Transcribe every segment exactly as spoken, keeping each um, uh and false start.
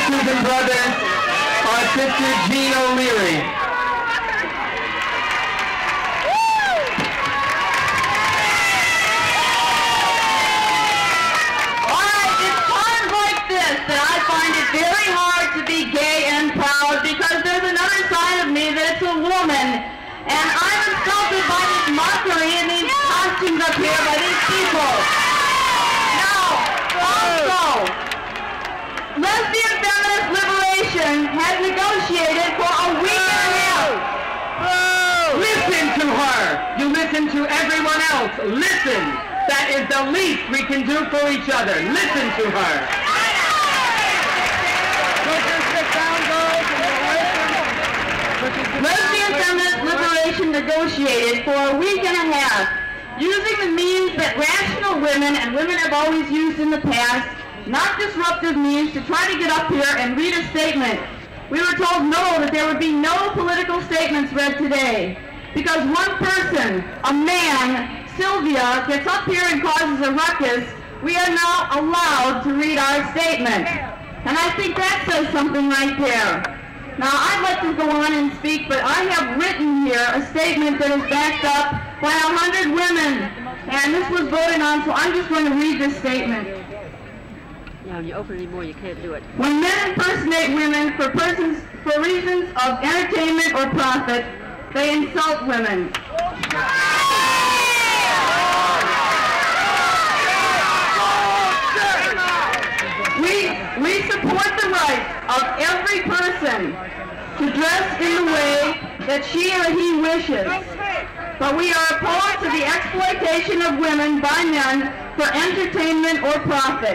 sisters and brothers, our sister Jean O'Leary. Very hard to be gay and proud because there's another side of me that's a woman, and I'm insulted by this mockery and these costumes up here by these people. Now, also, Lesbian Feminist Liberation has negotiated for a week and a half. Listen to her. You listen to everyone else. Listen. That is the least we can do for each other. Listen to her. Lesbian Feminist Liberation negotiated for a week and a half, using the means that rational women and women have always used in the past, not disruptive means, to try to get up here and read a statement. We were told no, that there would be no political statements read today, because one person, a man, Sylvia, gets up here and causes a ruckus. We are now allowed to read our statement. And I think that says something right there. Now, I'd like to go on and speak, but I have written here a statement that is backed up by a hundred women, and this was voted on, so I'm just going to read this statement. Yeah, when you open it anymore, you can't do it. When men impersonate women for persons for reasons of entertainment or profit, they insult women. We, we support the right of every person to dress in the way that she or he wishes, but we are opposed to the exploitation of women by men for entertainment or profit.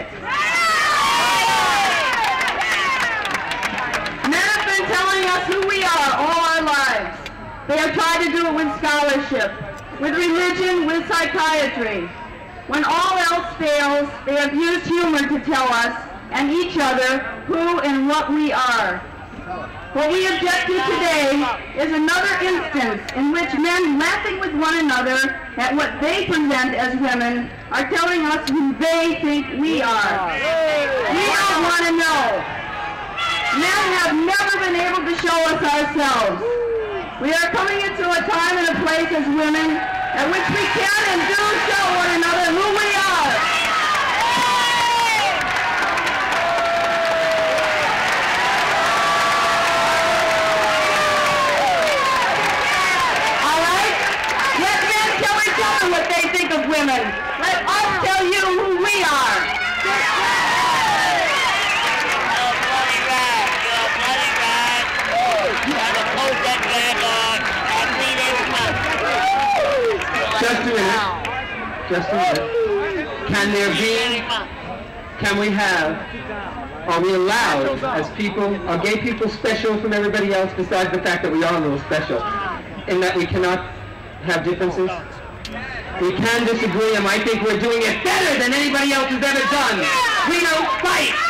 Men have been telling us who we are all our lives. They have tried to do it with scholarship, with religion, with psychiatry. When all else fails, they have used humor to tell us and each other who and what we are. What we object to today is another instance in which men laughing with one another at what they present as women are telling us who they think we are. We don't want to know. Men have never been able to show us ourselves. We are coming into a time and a place as women at which we can and do show one another who we are. What they think of women. Let us tell you who we are. Just a minute. Just a minute. Can there be, can we have, are we allowed as people, are gay people special from everybody else besides the fact that we are a little special, in that we cannot have differences? We can disagree, and I think we're doing it better than anybody else has ever done. We don't fight.